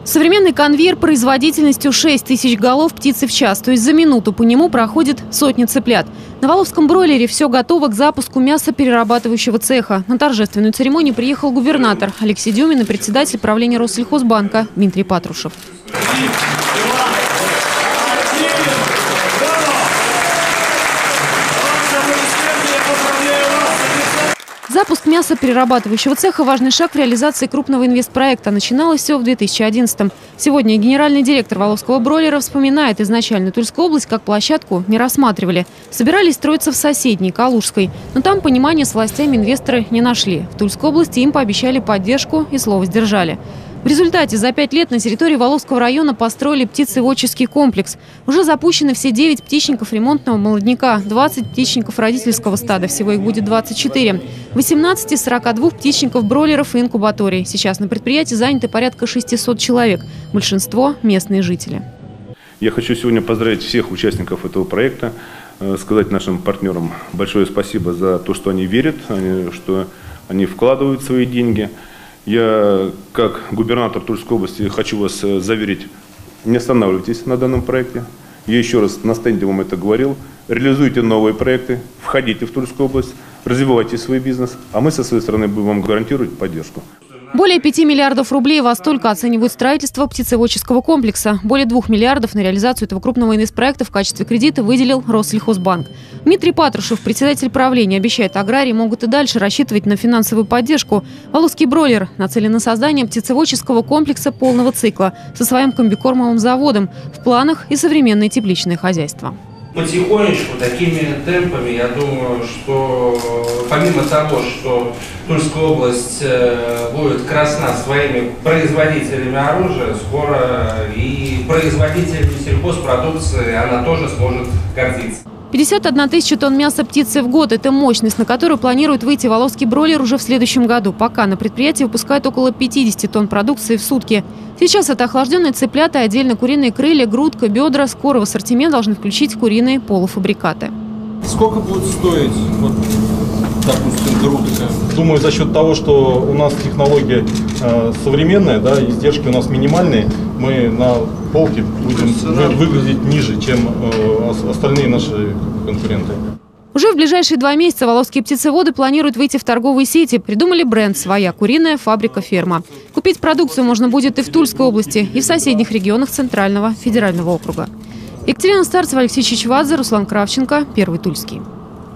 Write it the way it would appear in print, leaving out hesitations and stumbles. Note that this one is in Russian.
Современный конвейер производительностью 6 тысяч голов птицы в час, то есть за минуту по нему проходит сотни цыплят. На Воловском бройлере все готово к запуску мясоперерабатывающего цеха. На торжественную церемонию приехал губернатор Алексей Дюмин и председатель правления Россельхозбанка Дмитрий Патрушев. Запуск мясоперерабатывающего цеха – важный шаг в реализации крупного инвестпроекта. Начиналось все в 2011-м. Сегодня генеральный директор Воловского бройлера вспоминает, изначально Тульскую область как площадку не рассматривали. Собирались строиться в соседней, Калужской. Но там понимания с властями инвесторы не нашли. В Тульской области им пообещали поддержку и слово сдержали. В результате за 5 лет на территории Воловского района построили птицеводческий комплекс. Уже запущены все 9 птичников ремонтного молодняка, 20 птичников родительского стада, всего их будет 24, 18 из 42 птичников бройлеров и инкубаторий. Сейчас на предприятии заняты порядка 600 человек, большинство – местные жители. Я хочу сегодня поздравить всех участников этого проекта, сказать нашим партнерам большое спасибо за то, что они верят, что они вкладывают свои деньги. Я, как губернатор Тульской области, хочу вас заверить, не останавливайтесь на данном проекте. Я еще раз на стенде вам это говорил. Реализуйте новые проекты, входите в Тульскую область, развивайте свой бизнес, а мы со своей стороны будем вам гарантировать поддержку. Более 5 миллиардов рублей во столько оценивают строительство птицеводческого комплекса. Более 2 миллиардов на реализацию этого крупного инвестпроекта в качестве кредита выделил Россельхозбанк. Дмитрий Патрушев, председатель правления, обещает, аграрии могут и дальше рассчитывать на финансовую поддержку. Воловский бройлер нацелен на создание птицеводческого комплекса полного цикла со своим комбикормовым заводом. В планах и современное тепличное хозяйство. Потихонечку, такими темпами, я думаю, что помимо того, что Тульская область будет красна своими производителями оружия, скоро и производителями сельхозпродукции она тоже сможет гордиться. 51 тысяча тонн мяса птицы в год – это мощность, на которую планирует выйти Воловский бройлер уже в следующем году. Пока на предприятии выпускают около 50 тонн продукции в сутки. Сейчас это охлажденные цыплята, отдельно куриные крылья, грудка, бедра. Скоро в ассортимент должны включить куриные полуфабрикаты. Сколько будет стоить, вот, допустим, грудка? Думаю, за счет того, что у нас технология современная, да, издержки у нас минимальные, мы на полке будем выглядеть ниже, чем остальные наши конкуренты. Уже в ближайшие 2 месяца воловские птицеводы планируют выйти в торговые сети. Придумали бренд «Своя куриная фабрика-ферма». Купить продукцию можно будет и в Тульской области, и в соседних регионах Центрального федерального округа. Екатерина Старцева, Алексей Чичвадзе, Руслан Кравченко, Первый Тульский.